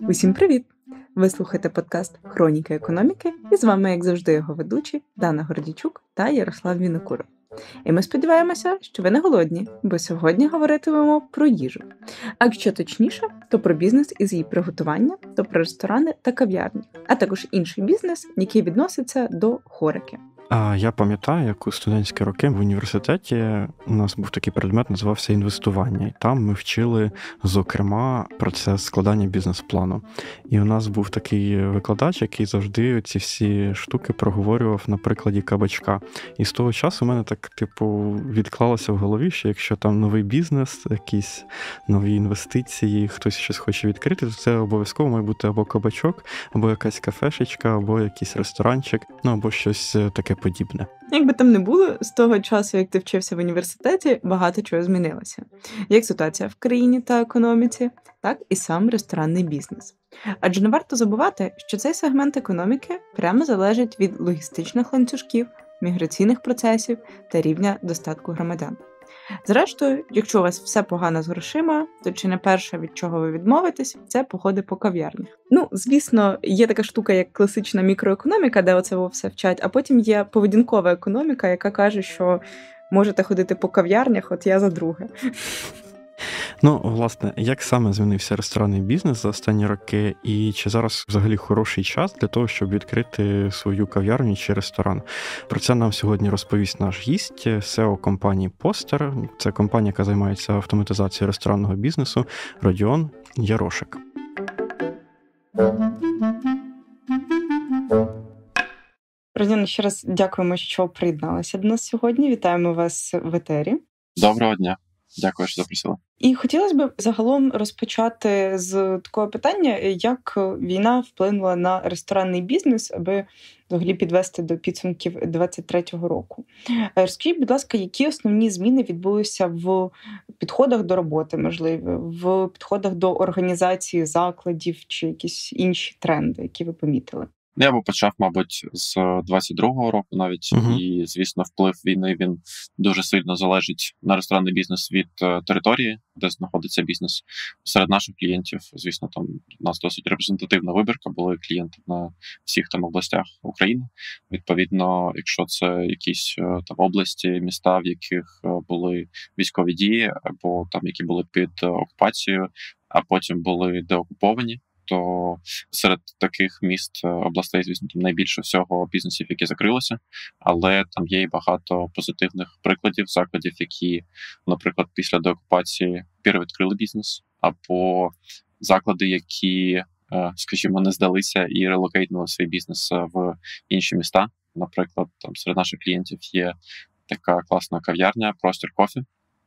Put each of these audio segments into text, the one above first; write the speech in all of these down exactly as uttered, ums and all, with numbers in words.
Усім привіт! Ви слухаєте подкаст «Хроніки економіки» і з вами, як завжди, його ведучі Дана Гордійчук та Ярослав Вінокуров. І ми сподіваємося, що ви не голодні, бо сьогодні говоритимемо про їжу. А якщо точніше, то про бізнес із її приготування, то про ресторани та кав'ярні, а також інший бізнес, який відноситься до хорики. А я пам'ятаю, як у студентські роки в університеті у нас був такий предмет, називався інвестування. І там ми вчили, зокрема, процес складання бізнес-плану. І у нас був такий викладач, який завжди ці всі штуки проговорював на прикладі кабачка. І з того часу в мене так, типу, відклалося в голові, що якщо там новий бізнес, якісь нові інвестиції, хтось щось хоче відкрити, то це обов'язково має бути або кабачок, або якась кафешечка, або якийсь ресторанчик, ну або щось таке подібне. Якби там не було, з того часу, як ти вчився в університеті, багато чого змінилося. Як ситуація в країні та економіці, так і сам ресторанний бізнес. Адже не варто забувати, що цей сегмент економіки прямо залежить від логістичних ланцюжків, міграційних процесів та рівня достатку громадян. Зрештою, якщо у вас все погано з грошима, то чи не перше, від чого ви відмовитесь, це походи по кав'ярнях. Ну, звісно, є така штука, як класична мікроекономіка, де оце все вчать, а потім є поведінкова економіка, яка каже, що можете ходити по кав'ярнях, от я за друге. Ну, власне, як саме змінився ресторанний бізнес за останні роки, і чи зараз взагалі хороший час для того, щоб відкрити свою кав'ярню чи ресторан? Про це нам сьогодні розповість наш гість, сі і о компанії Постер. Це компанія, яка займається автоматизацією ресторанного бізнесу, Родіон Ярошик. Родіон, ще раз дякуємо, що приєдналися до нас сьогодні. Вітаємо вас в етері. Доброго дня. Дякую, що запросили. І хотілося б загалом розпочати з такого питання, як війна вплинула на ресторанний бізнес, аби взагалі підвести до підсумків двадцять третього року. Розкажіть, будь ласка, які основні зміни відбулися в підходах до роботи, можливо, в підходах до організації закладів чи якісь інші тренди, які ви помітили? Я би почав, мабуть, з двадцять другого року навіть, uh-huh. і, звісно, вплив війни, він дуже сильно залежить на ресторанний бізнес від території, де знаходиться бізнес. Серед наших клієнтів, звісно, там у нас досить репрезентативна вибірка, були клієнти на всіх там областях України. Відповідно, якщо це якісь там області, міста, в яких були військові дії, або там, які були під окупацією, а потім були деокуповані, то серед таких міст, областей, звісно, там найбільше всього бізнесів, які закрилися, але там є і багато позитивних прикладів, закладів, які, наприклад, після деокупації перевідкрили бізнес, або заклади, які, скажімо, не здалися і релокейтнули свій бізнес в інші міста. Наприклад, там серед наших клієнтів є така класна кав'ярня «Простір Кофі»,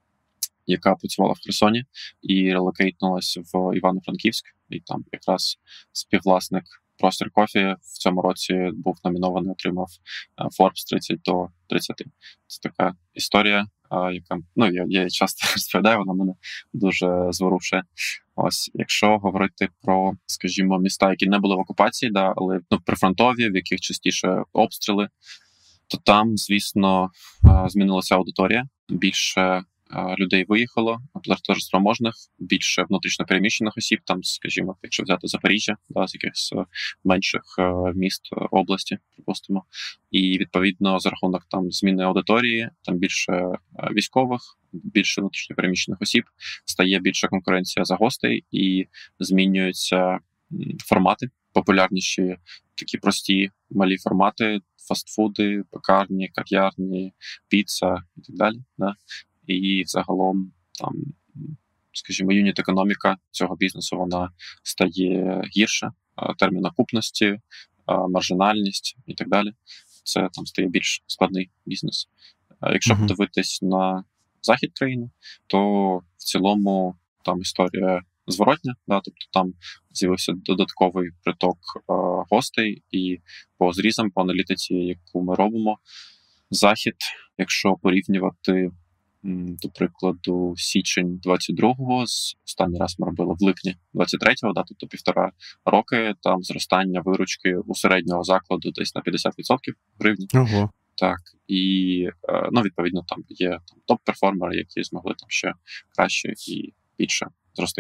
яка працювала в Херсоні і релокейтнулась в Івано-Франківськ. І там якраз співвласник «Простір Кофі» в цьому році був номінований, отримав Forbes тридцять до тридцяти. Це така історія, яка, ну, я, я часто розповідаю, вона мене дуже зворушує. Ось, якщо говорити про, скажімо, міста, які не були в окупації, да, але ну, прифронтові, в яких частіше обстріли, то там, звісно, змінилася аудиторія. Більше людей виїхало, платежоспроможних, більше внутрішньо переміщених осіб, там, скажімо, якщо взяти Запоріжжя, да, з якихось менших міст області, припустимо. І, відповідно, за рахунок там зміни аудиторії, там більше військових, більше внутрішньо переміщених осіб, стає більша конкуренція за гостей і змінюються формати, популярніші такі прості, малі формати, фастфуди, пекарні, кав'ярні, піца і так далі, да. І загалом, там, скажімо, юніт-економіка цього бізнесу, вона стає гірше, термін окупності, маржинальність і так далі. Це там стає більш складний бізнес. Якщо uh-huh. подивитись на захід країни, то в цілому там історія зворотня, да, тобто там з'явився додатковий приток е, гостей, і по зрізам, по аналітиці, яку ми робимо, захід, якщо порівнювати, до прикладу, січень двадцять другого, останній раз ми робили в липні двадцять третього, да, тобто півтора роки, там зростання виручки у середнього закладу десь на п'ятдесят відсотків в гривні. Ого. Так, і, ну, відповідно, там є там, топ-перформери, які змогли там ще краще і більше зрости.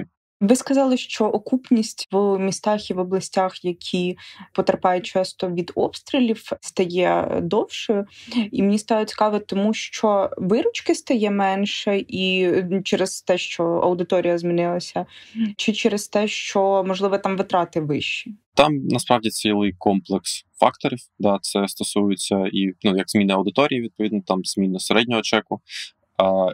Ви сказали, що окупність в містах і в областях, які потерпають часто від обстрілів, стає довшою. І мені стало цікаво, тому що виручки стає менше і через те, що аудиторія змінилася, чи через те, що, можливо, там витрати вищі? Там насправді цілий комплекс факторів. Да, це стосується і ну, як зміни аудиторії, відповідно, там зміни середнього чеку, а,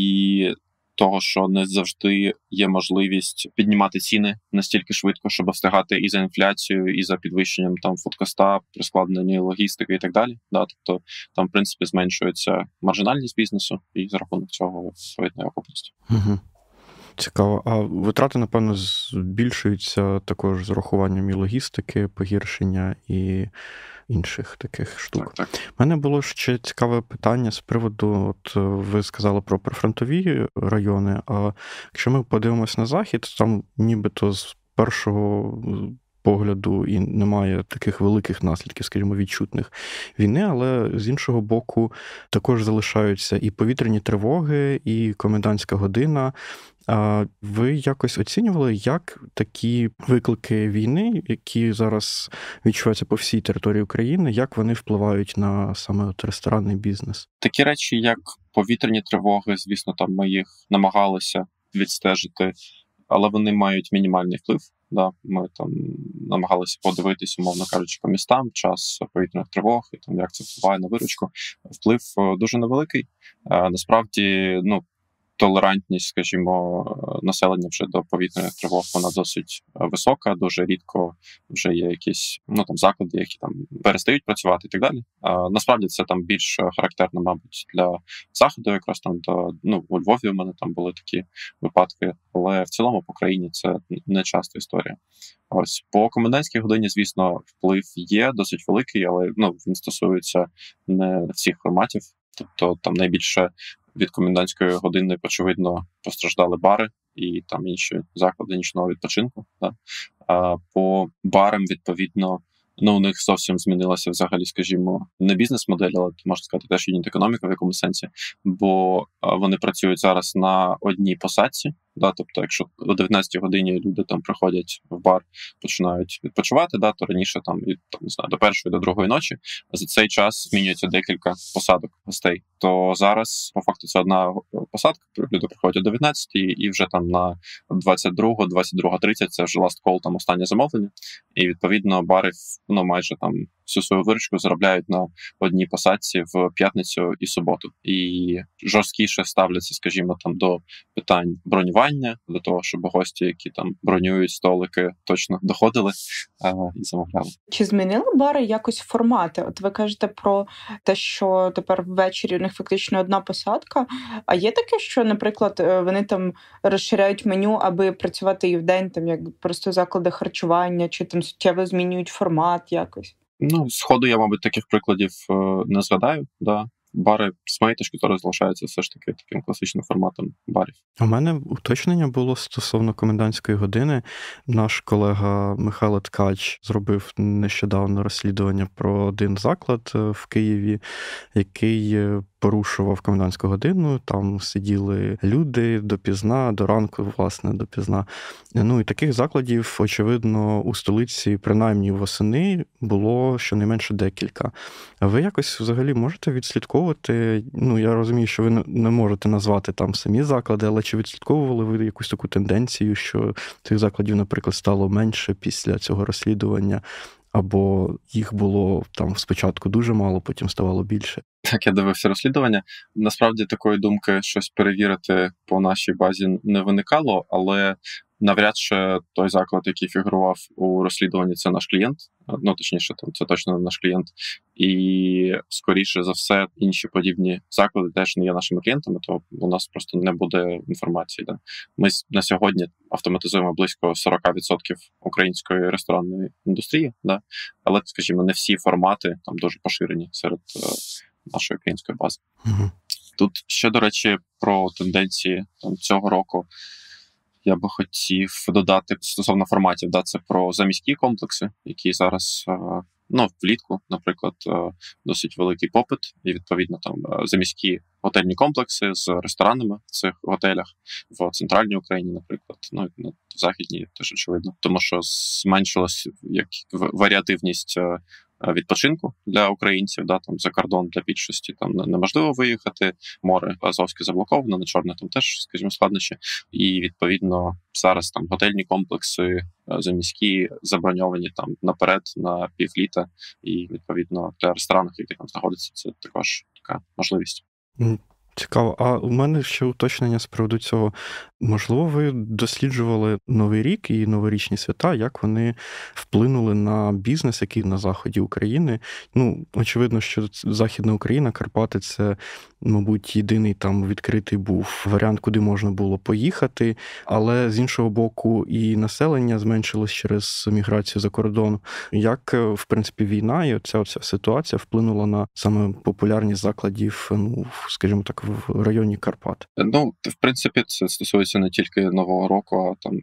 і того, що не завжди є можливість піднімати ціни настільки швидко, щоб встигати і за інфляцією, і за підвищенням там фудкоста, прискладнення логістики і так далі. Да, тобто там, в принципі, зменшується маржинальність бізнесу і за рахунок цього відповідної окупності. Угу. Цікаво. А витрати, напевно, збільшуються також з урахуванням і логістики, погіршення і інших таких штук. Так, так. У мене було ще цікаве питання з приводу, от ви сказали про прифронтові райони, а якщо ми подивимось на захід, то там нібито з першого погляду і немає таких великих наслідків, скажімо, відчутних війни, але з іншого боку також залишаються і повітряні тривоги, і комендантська година. А ви якось оцінювали, як такі виклики війни, які зараз відчуваються по всій території України, як вони впливають на саме от ресторанний бізнес? Такі речі, як повітряні тривоги, звісно, там ми їх намагалися відстежити, але вони мають мінімальний вплив. Да, ми там намагалися подивитись, умовно кажучи, по містам час повітряних тривог і там як це впливає на виручку. Вплив дуже невеликий. А, насправді, ну, толерантність, скажімо, населення вже до повітряних тривог, вона досить висока, дуже рідко вже є якісь ну там заклади, які там перестають працювати і так далі. А, насправді це там більш характерно, мабуть, для заходу, якраз там до ну у Львові у мене там були такі випадки, але в цілому по країні це не часта історія. Ось по комендантській годині, звісно, вплив є досить великий, але ну він стосується не всіх форматів, тобто там найбільше від комендантської години, очевидно, постраждали бари і там інші заклади нічного відпочинку. Да? А по барам, відповідно, ну у них зовсім змінилася взагалі, скажімо, не бізнес-модель, але можна сказати, теж юніт-економіка в якомусь сенсі, бо вони працюють зараз на одній посадці. Да, тобто, якщо о дев'ятнадцятій годині люди там приходять в бар, починають відпочивати, да, то раніше там від там, не знаю, до першої, до другої ночі за цей час змінюється декілька посадок гостей. То зараз по факту це одна посадка, люди приходять о дев'ятнадцятій і вже там на двадцять другу, двадцять друга тридцять це вже last call, там останнє замовлення. І відповідно бари ну майже там всю свою виручку заробляють на одній посадці в п'ятницю і суботу. І жорсткіше ставляться, скажімо, там до питань бронювання, до того, щоб гості, які там бронюють столики, точно доходили а, і замовляли. Чи змінили бари якось формати? От ви кажете про те, що тепер ввечері у них фактично одна посадка. А є таке, що, наприклад, вони там розширяють меню, аби працювати і вдень, там як просто заклади харчування, чи там суттєво змінюють формат якось? Ну, сходу я, мабуть, таких прикладів е, не згадаю, да. Бари, з моєї точки зору, залишаються все ж таки таким класичним форматом барів. У мене уточнення було стосовно комендантської години. Наш колега Михайло Ткач зробив нещодавно розслідування про один заклад в Києві, який порушував комендантську годину, там сиділи люди допізна, до ранку, власне, допізна. Ну і таких закладів, очевидно, у столиці, принаймні восени, було щонайменше декілька. А ви якось взагалі можете відслідковувати, ну я розумію, що ви не можете назвати там самі заклади, але чи відслідковували ви якусь таку тенденцію, що цих закладів, наприклад, стало менше після цього розслідування, або їх було там спочатку дуже мало, потім ставало більше? Так, я дивився розслідування. Насправді такої думки щось перевірити по нашій базі не виникало, але навряд чи той заклад, який фігурував у розслідуванні, це наш клієнт. Ну, точніше, там це точно не наш клієнт. І, скоріше за все, інші подібні заклади теж не є нашими клієнтами, то у нас просто не буде інформації. Да? Ми на сьогодні автоматизуємо близько сорок відсотків української ресторанної індустрії, да? Але, скажімо, не всі формати там дуже поширені серед е, нашої клієнтської бази. Угу. Тут ще, до речі, про тенденції там, цього року я би хотів додати стосовно форматів, да, це про заміські комплекси, які зараз е, Ну, влітку, наприклад, досить великий попит, і, відповідно, там заміські готельні комплекси з ресторанами в цих готелях в центральній Україні, наприклад, ну, і в західній теж очевидно. Тому що зменшилась як варіативність відпочинку для українців, да, там за кордон для більшості там неможливо виїхати, море Азовське заблоковано, на Чорне там теж, скажімо, складнощі. І, відповідно, зараз там готельні комплекси заміські заброньовані там наперед на півліта, і, відповідно, для ресторанів, які там знаходяться, це також така можливість. Цікаво. А у мене ще уточнення з приводу цього. Можливо, ви досліджували Новий рік і новорічні свята, як вони вплинули на бізнес, який на заході України? Ну, очевидно, що Західна Україна, Карпати – це, мабуть, єдиний там відкритий був варіант, куди можна було поїхати, але з іншого боку і населення зменшилось через міграцію за кордон. Як, в принципі, війна і оця, оця ситуація вплинула на саме популярність закладів, ну, скажімо так, в районі Карпат? Ну, в принципі, це стосується не тільки Нового року, а там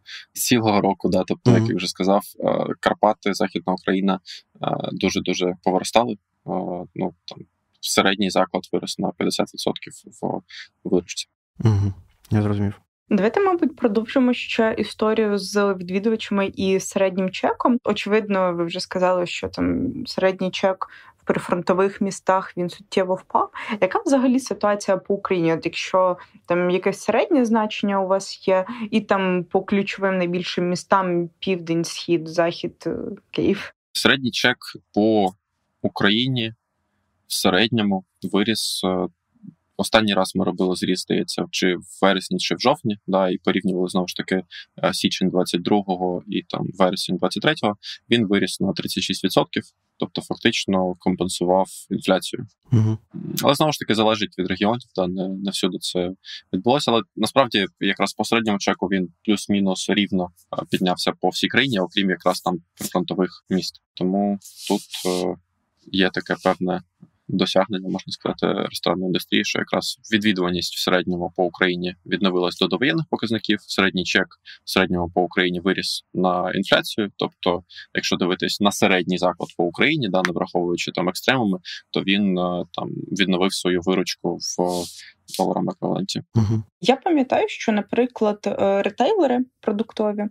цілого року, да, тобто, mm-hmm. як я вже сказав, Карпати, Західна Україна дуже-дуже повиростали. Ну, там, середній заклад вирос на п'ятдесят відсотків в виручці. Угу, я зрозумів. Давайте, мабуть, продовжимо ще історію з відвідувачами і середнім чеком. Очевидно, ви вже сказали, що там середній чек в прифронтових містах він суттєво впав. Яка взагалі ситуація по Україні? От якщо там якесь середнє значення у вас є, і там по ключовим найбільшим містам південь, схід, захід, Київ? Середній чек по Україні в середньому виріс. Останній раз ми робили зріст, здається, чи в вересні, чи в жовтні, да, і порівнювали, знову ж таки, січень двадцять другого і там вересень двадцять третього, він виріс на тридцять шість відсотків, тобто фактично компенсував інфляцію. Угу. Але, знову ж таки, залежить від регіонів, да, не, не всюди це відбулося, але насправді якраз по середньому чеку він плюс-мінус рівно піднявся по всій країні, окрім якраз там прифронтових міст. Тому тут е, є таке певне досягнення, можна сказати, ресторанної індустрії, що якраз відвідуваність в середньому по Україні відновилась до довоєнних показників, середній чек в середньому по Україні виріс на інфляцію, тобто, якщо дивитись на середній заклад по Україні, да, не враховуючи там екстремуми, то він там відновив свою виручку в доларам еквіваленті. Угу. Я пам'ятаю, що, наприклад, ретейлери продуктові,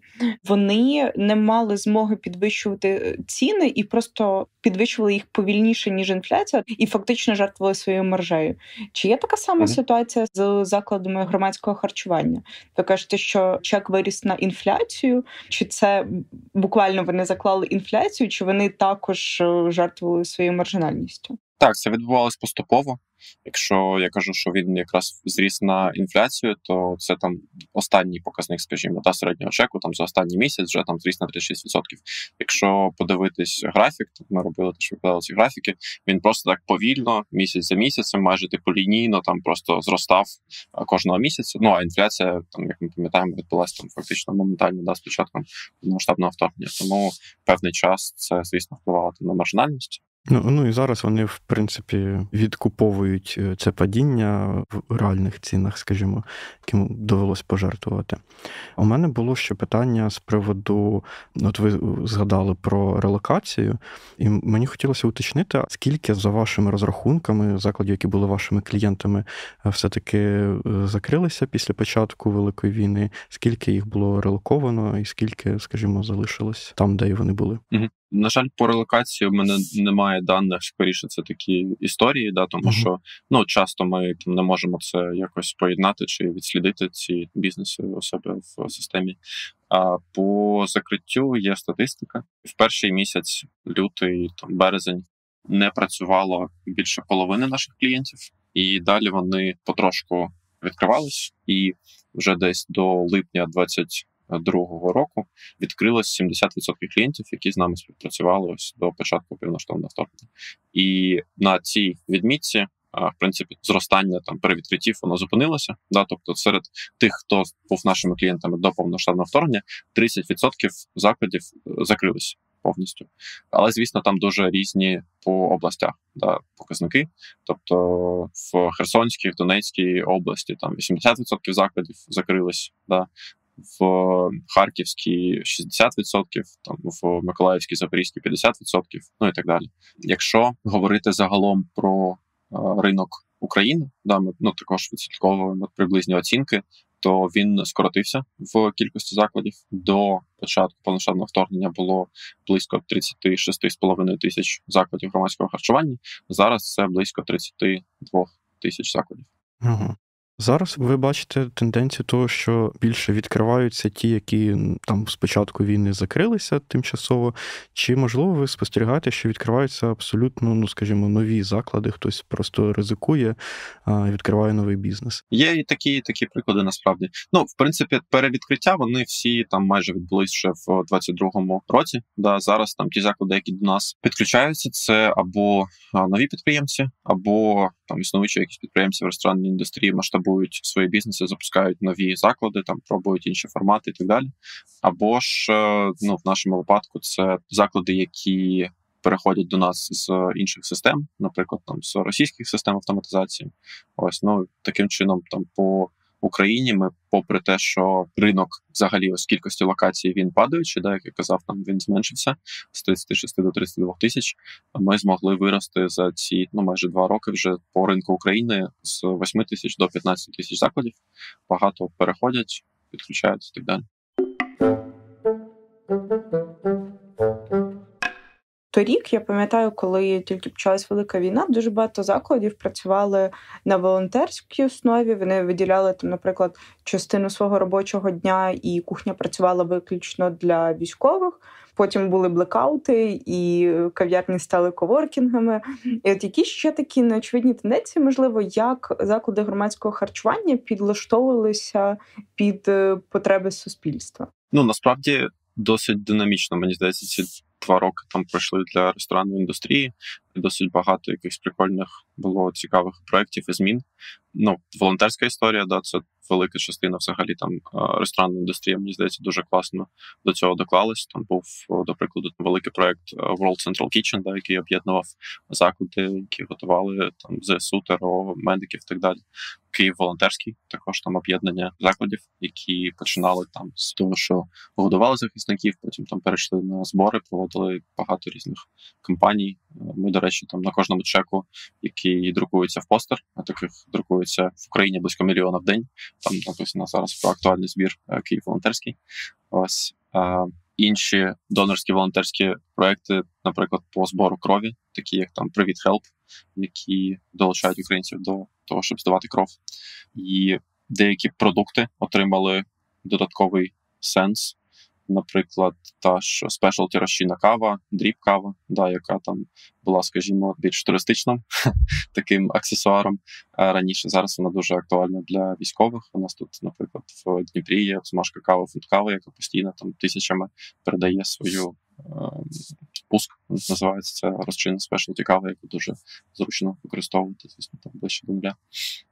вони не мали змоги підвищувати ціни і просто підвищували їх повільніше, ніж інфляція, і фактично жертвували своєю маржею. Чи є така сама mm-hmm. ситуація з закладами громадського харчування? Ви кажете, що чек виріс на інфляцію, чи це буквально вони заклали інфляцію, чи вони також жертвували своєю маржинальністю? Так, це відбувалось поступово. Якщо я кажу, що він якраз зріс на інфляцію, то це там останній показник, скажімо, та середнього чеку, там за останній місяць вже там зріс на тридцять шість відсотків. Якщо подивитись графік, то ми робили теж викладали ці графіки, він просто так повільно, місяць за місяцем, майже типу лінійно там просто зростав кожного місяця. Ну, а інфляція, там, як ми пам'ятаємо, відбулася там фактично моментально, да, з початком масштабного вторгнення. Тому певний час це, звісно, впливало на маржинальність. Ну, ну і зараз вони, в принципі, відкуповують це падіння в реальних цінах, скажімо, яким довелось пожертвувати. У мене було ще питання з приводу, от ви згадали про релокацію, і мені хотілося уточнити, скільки за вашими розрахунками закладів, які були вашими клієнтами, все-таки закрилися після початку Великої війни, скільки їх було релоковано і скільки, скажімо, залишилось там, де вони були? Угу. На жаль, по релокації в мене немає даних, скоріше це такі історії, да, тому uh-huh. що ну, часто ми там не можемо це якось поєднати чи відслідити ці бізнеси у себе в системі. А по закриттю є статистика. В перший місяць, лютий, там, березень, не працювало більше половини наших клієнтів, і далі вони потрошку відкривались, і вже десь до липня двадцять другого року відкрилось сімдесят відсотків клієнтів, які з нами співпрацювали ось до початку повномасштабного вторгнення. І на цій відмітці, в принципі, зростання там перевідкриттів воно зупинилося. Да? Тобто серед тих, хто був нашими клієнтами до повномасштабного вторгнення, тридцять відсотків закладів закрилися повністю. Але, звісно, там дуже різні по областях, да, показники. Тобто в Херсонській, в Донецькій області там вісімдесят відсотків закладів закрились, да. в Харківській шістдесят відсотків, там в Миколаївській, Запорізькій п'ятдесят відсотків, ну і так далі. Якщо говорити загалом про ринок України, да, ми ну, також відслідковуємо приблизні оцінки, то він скоротився в кількості закладів. До початку повномасштабного вторгнення було близько тридцять шість з половиною тисяч закладів громадського харчування. Зараз це близько тридцять два тисяч закладів. Ага. Зараз ви бачите тенденцію того, що більше відкриваються ті, які там спочатку війни закрилися тимчасово, чи, можливо, ви спостерігаєте, що відкриваються абсолютно, ну, скажімо, нові заклади, хтось просто ризикує, а відкриває новий бізнес? Є і такі, і такі приклади, насправді. Ну, в принципі, перевідкриття, вони всі там майже відбулись ще в двадцять другому році. Да, зараз там ті заклади, які до нас підключаються, це або нові підприємці, або там існуючі якісь підприємці в ресторанній індустрії масштабують свої бізнеси, запускають нові заклади, там пробують інші формати і так далі. Або ж, ну, в нашому випадку це заклади, які переходять до нас з інших систем, наприклад, там з російських систем автоматизації. Ось, ну, таким чином, там по Україні ми, попри те, що ринок взагалі ось кількості локацій він падаючи, да, як я казав, там він зменшився з тридцять шість до тридцять два тисяч, ми змогли вирости за ці, ну, майже два роки вже по ринку України з восьми тисяч до п'ятнадцяти тисяч закладів. Багато переходять, підключаються і так далі. Торік, я пам'ятаю, коли тільки почалась велика війна, дуже багато закладів працювали на волонтерській основі. Вони виділяли там, наприклад, частину свого робочого дня, і кухня працювала виключно для військових. Потім були блекаути, і кав'ярні стали коворкінгами. І от які ще такі неочевидні тенденції, можливо, як заклади громадського харчування підлаштовувалися під потреби суспільства? Ну, насправді, досить динамічно, мені здається, ці два роки там пройшли для ресторанної індустрії. Досить багато якихось прикольних було цікавих проєктів і змін. Ну, волонтерська історія, да, це велика частина взагалі там ресторанної індустрії, мені здається, дуже класно до цього доклалась. Там був, до прикладу, великий проєкт World Central Kitchen, да, який об'єднував заклади, які готували там ЗСУ, ТРО, медиків і так далі. Київ волонтерський, також там об'єднання закладів, які починали там з того, що годували захисників, потім там перейшли на збори, проводили багато різних кампаній. Ми, до речі, там на кожному чеку, який друкується в постер, а таких друкується в Україні близько мільйона в день. Там написано зараз про актуальний збір Київ волонтерський. Ось а, інші донорські волонтерські проекти, наприклад, по збору крові, такі як там Привіт Хелп, які долучають українців до того, щоб здавати кров. І деякі продукти отримали додатковий сенс. Наприклад, та ж спешалті розчинна кава, дріп кава, да, яка там була, скажімо, більш туристичним таким аксесуаром раніше. Зараз вона дуже актуальна для військових. У нас тут, наприклад, в Дніпрі є смажка кави, фудкава, яка постійно там тисячами передає свою е, пуск, називається це розчинна спешалті кава, яку дуже зручно використовувати, звісно, там ближче до нуля.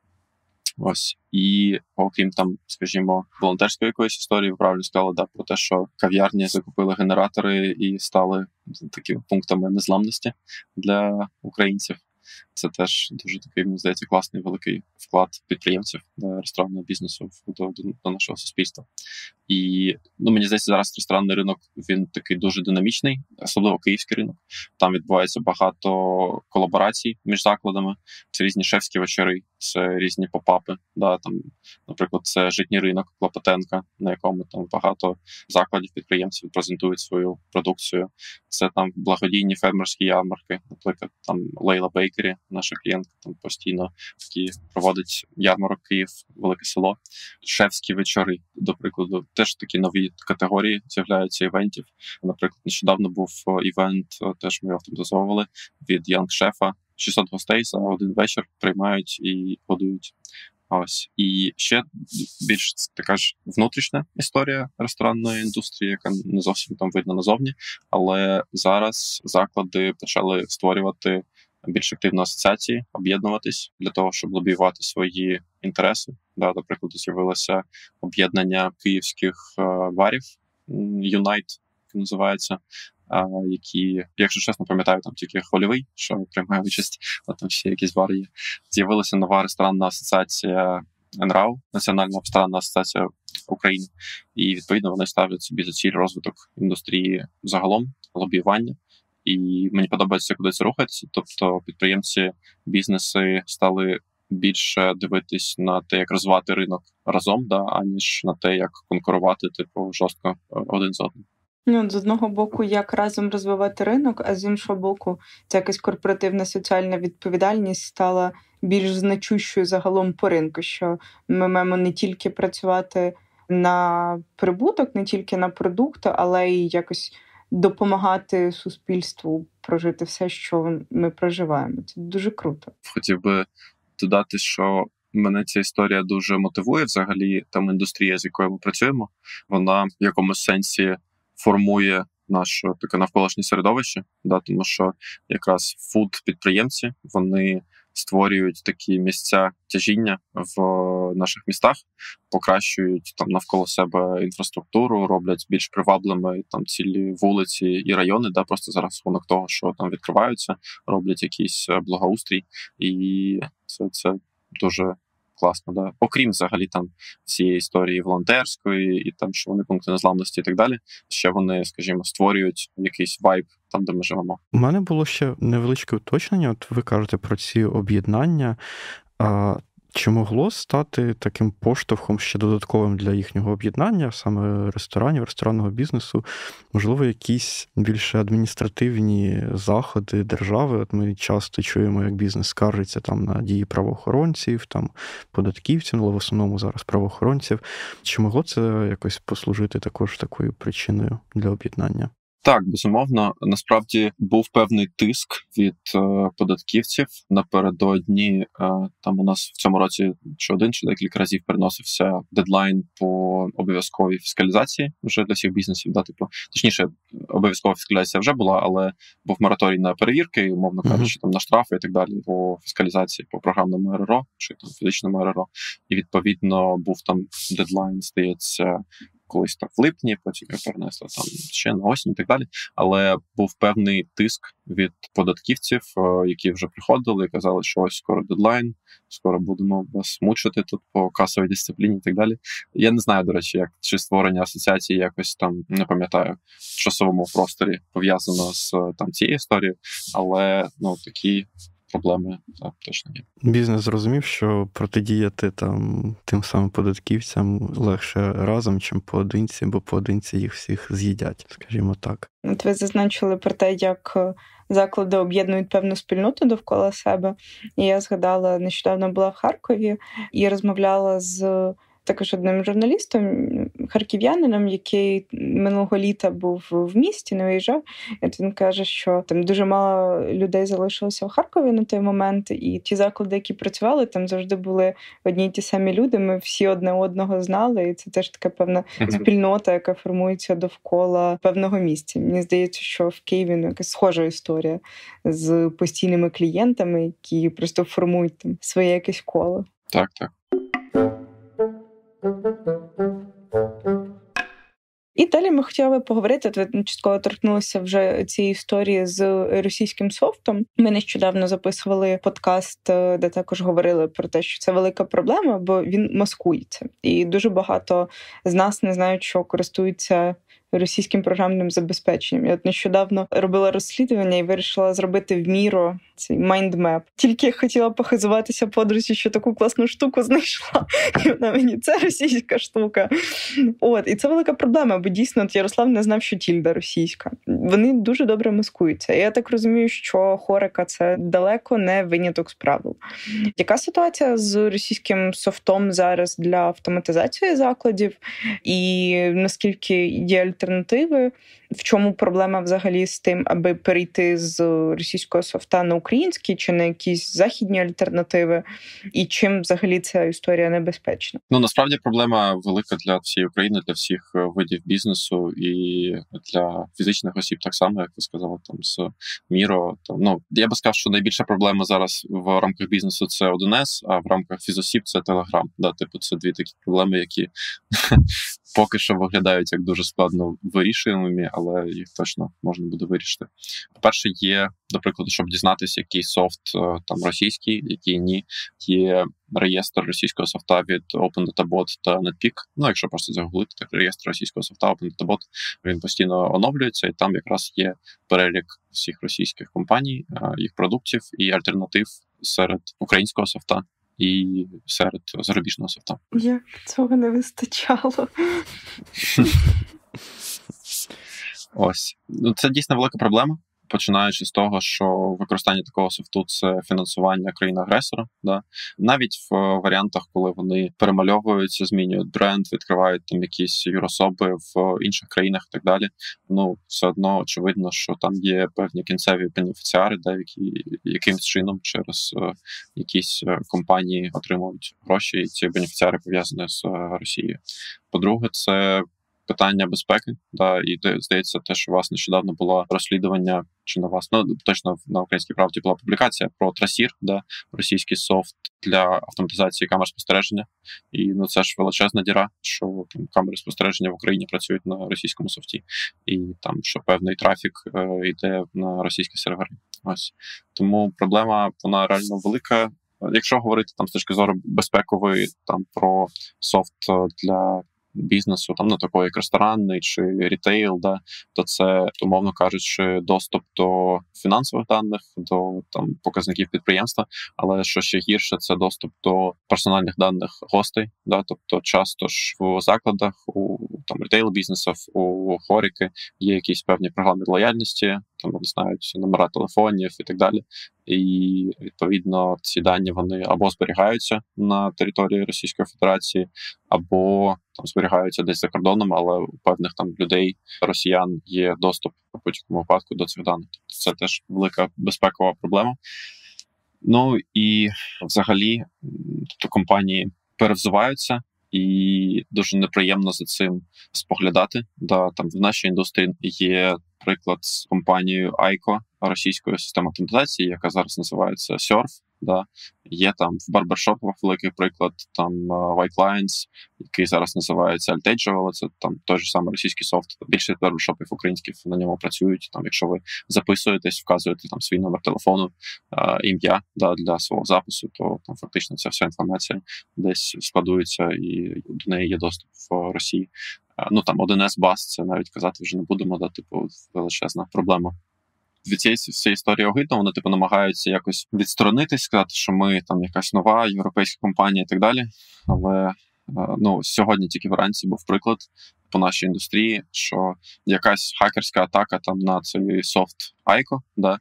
Ось. І окрім там, скажімо, волонтерської якоїсь історії, ви правильно сказали, да, про те, що кав'ярні закупили генератори і стали такими пунктами незламності для українців. Це теж дуже такий, мені здається, класний великий вклад підприємців ресторанного бізнесу до, до, до нашого суспільства. І, ну, мені здається, зараз ресторанний ринок, він такий дуже динамічний, особливо київський ринок. Там відбувається багато колаборацій між закладами. Це різні шефські вечори, це різні попапи. Да, там, наприклад, це житній ринок Клопотенка, на якому там багато закладів, підприємців презентують свою продукцію. Це там благодійні фермерські ярмарки, наприклад, там Лейла Бейкері, наша клієнтка, там постійно такі проводить ярмарок Київ, Велике Село. Шефські вечори, до прикладу, теж такі нові категорії з'являються івентів. Наприклад, нещодавно був івент, теж ми автоматизовували, від Young Chef. шістсот гостей за один вечір приймають і годують. Ось. І ще більш така ж внутрішня історія ресторанної індустрії, яка не зовсім там видно назовні, але зараз заклади почали створювати більш активно асоціації, об'єднуватись для того, щоб лобіювати свої інтереси. Да, до прикладу, з'явилося об'єднання київських е, барів, Юнайт, яке називається, е, які, якщо чесно, пам'ятаю, там тільки Хвильовий, що приймає участь, а там ще якісь бари є. З'явилася нова ресторанна асоціація ен ар а у, Національна ресторанна асоціація України. І, відповідно, вони ставлять собі за ціль розвиток індустрії загалом, лобіювання. І мені подобається, куди це рухається. Тобто підприємці, бізнеси стали більше дивитись на те, як розвивати ринок разом, да, аніж на те, як конкурувати, типу, жорстко один з одним. Ну, з одного боку, як разом розвивати ринок, а з іншого боку, ця якась корпоративна соціальна відповідальність стала більш значущою загалом по ринку, що ми маємо не тільки працювати на прибуток, не тільки на продукт, але й якось допомагати суспільству прожити все, що ми проживаємо. Це дуже круто. Хотів би додати, що мене ця історія дуже мотивує. Взагалі, там індустрія, з якою ми працюємо, вона в якомусь сенсі формує наше таке навколишнє середовище, да, тому що якраз фуд-підприємці, вони створюють такі місця тяжіння в наших містах, покращують там навколо себе інфраструктуру, роблять більш привабливими там цілі вулиці і райони, да, просто за рахунок того, що там відкриваються, роблять якийсь благоустрій, і це, це дуже класно, да. Окрім взагалі там цієї історії волонтерської і там, що вони пункти незламності і так далі, ще вони, скажімо, створюють якийсь вайб там, де ми живемо. У мене було ще невеличке уточнення. От ви кажете про ці об'єднання. А чи могло стати таким поштовхом ще додатковим для їхнього об'єднання, саме ресторанів, ресторанного бізнесу, можливо, якісь більше адміністративні заходи держави? От ми часто чуємо, як бізнес скаржиться там на дії правоохоронців, там податківців, але в основному зараз правоохоронців. Чи могло це якось послужити також такою причиною для об'єднання? Так, безумовно. Насправді був певний тиск від е, податківців. Напередодні е, там у нас в цьому році чи один, чи декілька разів переносився дедлайн по обов'язковій фіскалізації вже для всіх бізнесів. Да, типу, точніше, обов'язкова фіскалізація вже була, але був мораторій на перевірки, умовно кажучи, там на штрафи і так далі по фіскалізації, по програмному РРО чи там фізичному РРО. І відповідно був там дедлайн, здається, колись так в липні, потім я перенесли там ще на осінь і так далі. Але був певний тиск від податківців, які вже приходили і казали, що ось скоро дедлайн, скоро будемо вас мучити тут по касовій дисципліні і так далі. Я не знаю, до речі, як чи створення асоціації якось там, не пам'ятаю, в часовому просторі пов'язано з там цією історією, але ну такі проблеми так, точно є. Бізнес зрозумів, що протидіяти там тим самим податківцям легше разом, чим поодинці, бо поодинці їх всіх з'їдять, скажімо так. От ви зазначили про те, як заклади об'єднують певну спільноту довкола себе. І я згадала, нещодавно була в Харкові і розмовляла з також одним журналістом, харків'янином, який минулого літа був в місті, не виїжджав. І він каже, що там дуже мало людей залишилося в Харкові на той момент, і ті заклади, які працювали, там завжди були одні й ті самі люди, ми всі одне одного знали, і це теж така певна uh-huh. спільнота, яка формується довкола певного місця. Мені здається, що в Києві ну, якась схожа історія з постійними клієнтами, які просто формують там своє якесь коло. Так, так. І далі ми хотіли поговорити, от ви частково торкнулися вже цієї історії з російським софтом. Ми нещодавно записували подкаст, де також говорили про те, що це велика проблема, бо він маскується. І дуже багато з нас не знають, що користуються російським програмним забезпеченням. Я от нещодавно робила розслідування і вирішила зробити в Міро цей майндмеп. Тільки я хотіла похизуватися подрузі, що таку класну штуку знайшла. І вона мені, це російська штука. От, і це велика проблема, бо дійсно от Ярослав не знав, що тільда російська. Вони дуже добре маскуються. І я так розумію, що Хорика – це далеко не виняток з правил. Яка ситуація з російським софтом зараз для автоматизації закладів? І наскільки є альтернативи? В чому проблема взагалі з тим, аби перейти з російського софта на український чи на якісь західні альтернативи? І чим взагалі ця історія небезпечна? Ну, насправді проблема велика для всієї України, для всіх видів бізнесу і для фізичних осіб так само, як ви сказали, там з Міро. Там, ну, я би сказав, що найбільша проблема зараз в рамках бізнесу – це один ес, а в рамках фізосіб – це Телеграм. Да, типу, це дві такі проблеми, які поки що виглядають як дуже складно точно вирішуємі, але їх точно можна буде вирішити. По-перше, є, до прикладу, щоб дізнатися, який софт там російський, який ні, є реєстр російського софта від OpenDataBot та NetPeak. Ну, якщо просто загуглити, так реєстр російського софта OpenDataBot, він постійно оновлюється, і там якраз є перелік всіх російських компаній, їх продуктів і альтернатив серед українського софта і серед зарубіжного софта. Як цього не вистачало. Ось. Ну, це дійсно велика проблема, починаючи з того, що використання такого софту – це фінансування країни-агресора. Да? Навіть в варіантах, коли вони перемальовуються, змінюють бренд, відкривають там якісь юрособи в інших країнах і так далі, ну, все одно очевидно, що там є певні кінцеві бенефіціари, да, які якимсь чином через е, якісь компанії отримують гроші, і ці бенефіціари пов'язані з Росією. По-друге, це питання безпеки, да, і здається, те, що у вас нещодавно було розслідування, чи на вас, ну, точно на Українській правді була публікація про Трасір, да, російський софт для автоматизації камер спостереження. І, ну, це ж величезна діра, що там камери спостереження в Україні працюють на російському софті, і там, що певний трафік е, йде на російські сервери. Ось. Тому проблема, вона реально велика. Якщо говорити там з точки зору безпекової, там про софт для бізнесу, там, ну, такої як ресторанний чи рітейл, да, то це, умовно кажучи, доступ до фінансових даних, до там показників підприємства, але що ще гірше, це доступ до персональних даних гостей, да, тобто часто ж в закладах, у там рітейл-бізнесів, у хоріки є якісь певні програми лояльності, там, не знають номера телефонів і так далі. І, відповідно, ці дані, вони або зберігаються на території Російської Федерації, або там зберігаються десь за кордоном, але у певних там людей, росіян, є доступ у будь-якому випадку до цих даних. Тобто це теж велика безпекова проблема. Ну і взагалі, тобто компанії перевзуваються, і дуже неприємно за цим споглядати. Да, там в нашій індустрії є приклад з компанією Айко, російської системи автоматизації, яка зараз називається Surf. Да. Є там в барбершопах великий приклад, там White Lines, який зараз називається Altejo, але це там той же самий російський софт. Більше барбершопів українських на ньому працюють. Там, якщо ви записуєтесь, вказуєте там свій номер телефону, е, ім'я, да, для свого запису, то там фактично ця вся інформація десь складується і до неї є доступ в Росії. Е, ну там один ес бас, це навіть казати вже не будемо, да, типу величезна проблема. Від цієї всієї історії огидно, вони типу намагаються якось відсторонитись, сказати, що ми там якась нова європейська компанія і так далі. Але ну, сьогодні тільки вранці був приклад по нашій індустрії, що якась хакерська атака там на цей софт Айко, да,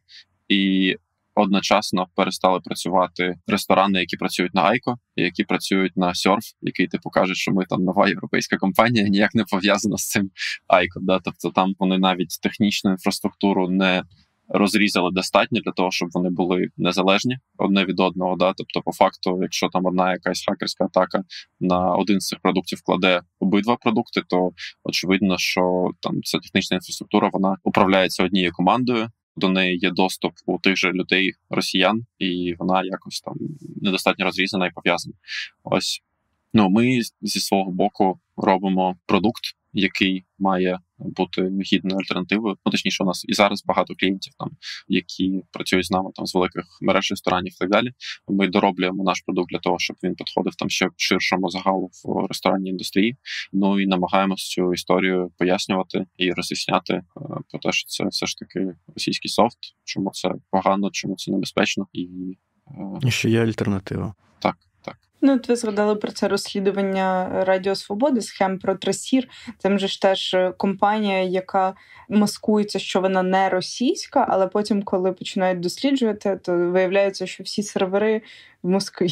і одночасно перестали працювати ресторани, які працюють на Айко, і які працюють на Surf, який типу каже, що ми там нова європейська компанія, ніяк не пов'язана з цим Айко. Да? Тобто там вони навіть технічну інфраструктуру не розрізали достатньо для того, щоб вони були незалежні одне від одного. Да? Тобто, по факту, якщо там одна якась хакерська атака на один з цих продуктів кладе обидва продукти, то очевидно, що там ця технічна інфраструктура, вона управляється однією командою, до неї є доступ у тих же людей, росіян, і вона якось там недостатньо розрізана і пов'язана. Ось, ну, ми зі свого боку робимо продукт, який має бути гідною альтернативою. Ну, точніше, у нас і зараз багато клієнтів, там, які працюють з нами там з великих мереж ресторанів і так далі. Ми дороблюємо наш продукт для того, щоб він підходив там ще ширшому загалу в ресторанній індустрії. Ну і намагаємося цю історію пояснювати і роз'ясняти е, про те, що це все ж таки російський софт, чому це погано, чому це небезпечно. І, е... і ще є альтернатива. Так. Так. Ну, от ви згадали про це розслідування Радіо Свободи, схем про Трасір. Це ж теж компанія, яка маскується, що вона не російська, але потім, коли починають досліджувати, то виявляється, що всі сервери в Москві.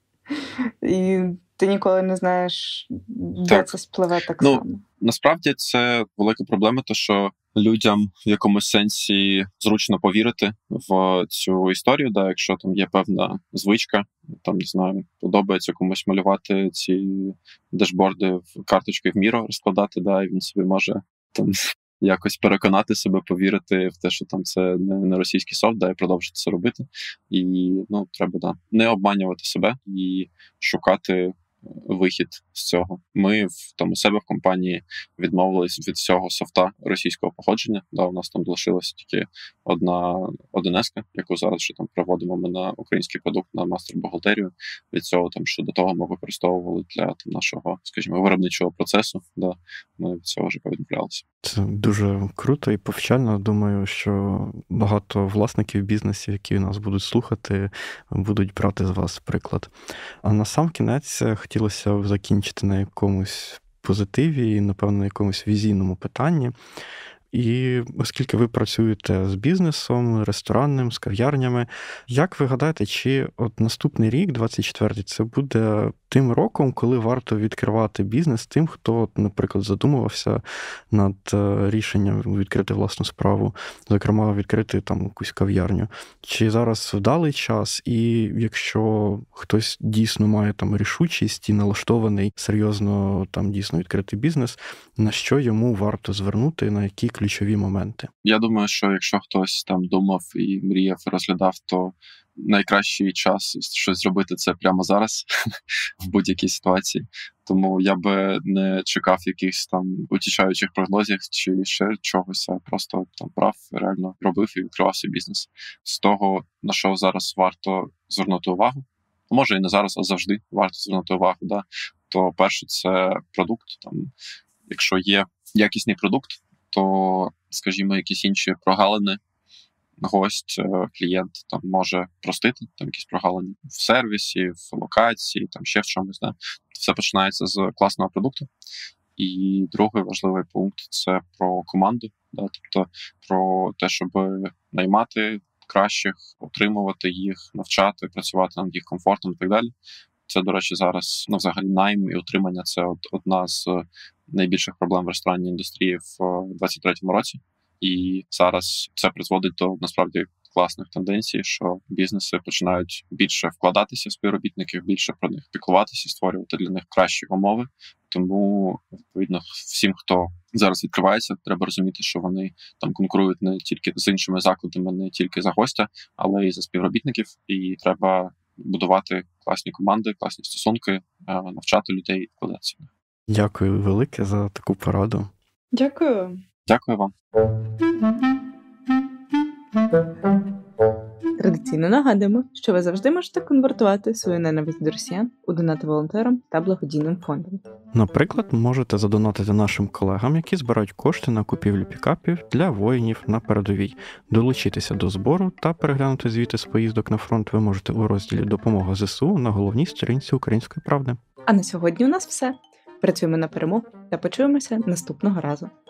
І ти ніколи не знаєш, де так. це спливе так ну, само. Насправді це велика проблема, то що людям в якомусь сенсі зручно повірити в цю історію, да, якщо там є певна звичка, там, не знаю, подобається комусь малювати ці дешборди в карточки в Міро розкладати, да, і він собі може там якось переконати себе, повірити в те, що там це не, не російський софт, да, і продовжити це робити. І, ну, треба, да, не обманювати себе і шукати вихід з цього. Ми в тому себе в компанії відмовились від всього софта російського походження. Да, у нас там залишилася тільки одна один ес-ка, яку зараз ще там проводимо ми на український продукт, на мастер-бухгалтерію. Від цього, там, що до того ми використовували для там, нашого, скажімо, виробничого процесу. Да, ми від цього вже повідмовлялися. Це дуже круто і повчально. Думаю, що багато власників бізнесів, які нас будуть слухати, будуть брати з вас приклад. А на сам кінець хотілося б закінчити на якомусь позитиві і, напевно, на якомусь візійному питанні. І оскільки ви працюєте з бізнесом, ресторанним, з кав'ярнями, як ви гадаєте, чи от наступний рік, двадцять четвертий, це буде тим роком, коли варто відкривати бізнес тим, хто, наприклад, задумувався над рішенням відкрити власну справу, зокрема, відкрити там якусь кав'ярню? Чи зараз вдалий час, і якщо хтось дійсно має там рішучість і налаштований серйозно там дійсно відкрити бізнес, на що йому варто звернути, на які ключові моменти? Я думаю, що якщо хтось там думав і мріяв, і розглядав, то найкращий час щось зробити це прямо зараз в будь-якій ситуації. Тому я би не чекав якихось там утішаючих прогнозів чи ще чогось, а просто там брав, реально робив і відкривав свій бізнес. З того, на що зараз варто звернути увагу, може і не зараз, а завжди варто звернути увагу, да? То перше це продукт. Там, якщо є якісний продукт, то, скажімо, якісь інші прогалини гость, клієнт там може простити, там якісь прогалини в сервісі, в локації, там ще в чомусь. Да? Все починається з класного продукту. І другий важливий пункт – це про команду, да? Тобто про те, щоб наймати кращих, отримувати їх, навчати, працювати над їх комфортом і так далі. Це, до речі, зараз, ну, взагалі, найм і утримання – це одна з найбільших проблем в ресторанній індустрії в двадцять третьому році. І зараз це призводить до, насправді, класних тенденцій, що бізнеси починають більше вкладатися в співробітників, більше про них піклуватися, створювати для них кращі умови. Тому, відповідно, всім, хто зараз відкривається, треба розуміти, що вони там конкурують не тільки з іншими закладами, не тільки за гостя, але й за співробітників. І треба будувати класні команди, класні стосунки, навчати людей і вкладатися. Дякую велике за таку пораду. Дякую. Дякую вам. Традиційно нагадуємо, що ви завжди можете конвертувати свою ненависть до росіян у донати волонтерам та благодійним фондам. Наприклад, можете задонатити нашим колегам, які збирають кошти на купівлю пікапів для воїнів на передовій. Долучитися до збору та переглянути звіти з поїздок на фронт ви можете у розділі «Допомога ЗСУ» на головній сторінці «Української правди». А на сьогодні у нас все. Працюємо на перемогу та почуємося наступного разу.